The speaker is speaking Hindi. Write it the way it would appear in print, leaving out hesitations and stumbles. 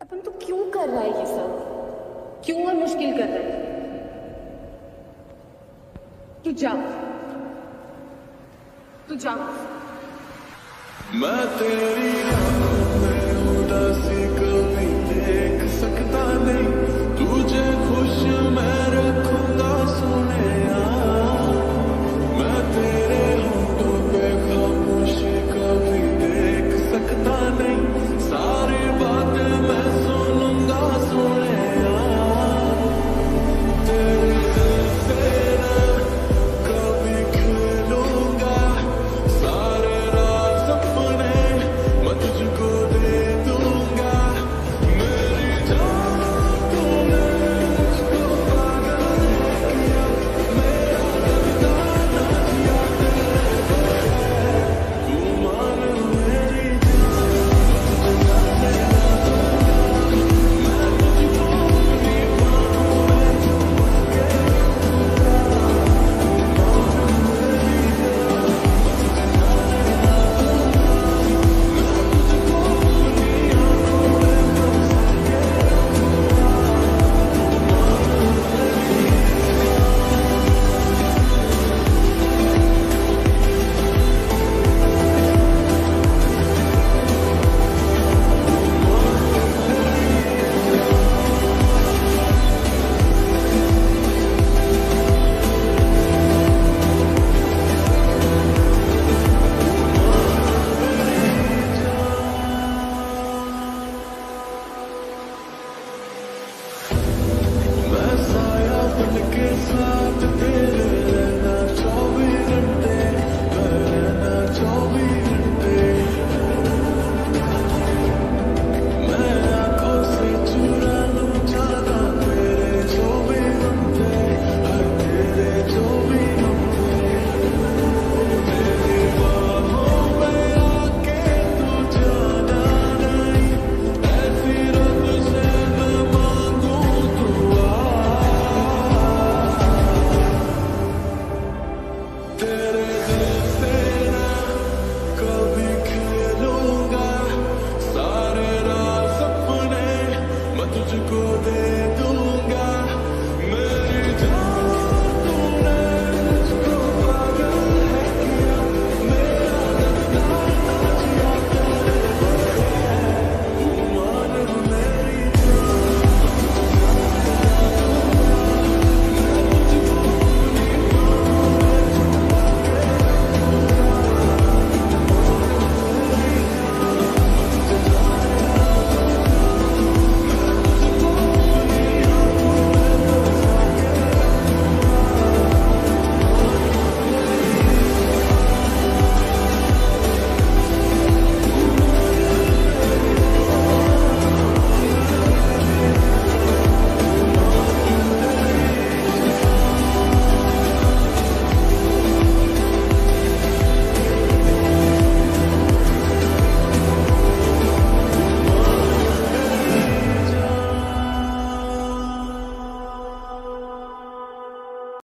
अपन तू क्यों कर रहा है ये सब? क्यों और मुश्किल कर रहा है? तू जा, तू जा। मैं तेरी आंखों में उदासी कभी देख सकता नहीं, तुझे खुश मैं रखूंगा सोनिया। मैं तेरे होठों पे खामोशी कभी देख सकता नहीं, सारी बातें मैं सुनूंगा सोनिया। तेरे दिल से ना कभी खेलूंगा, सारे राज अपने मैं तुझको दे दूंगा। मेरी जान तूने मुझको पागल किया, मेरा लगता ना जिया तेरे बगैर। तू मान मेरी जान, मैं तुझको नहीं पाऊं, मैं चुप के मैं साया बन के साथ तेरे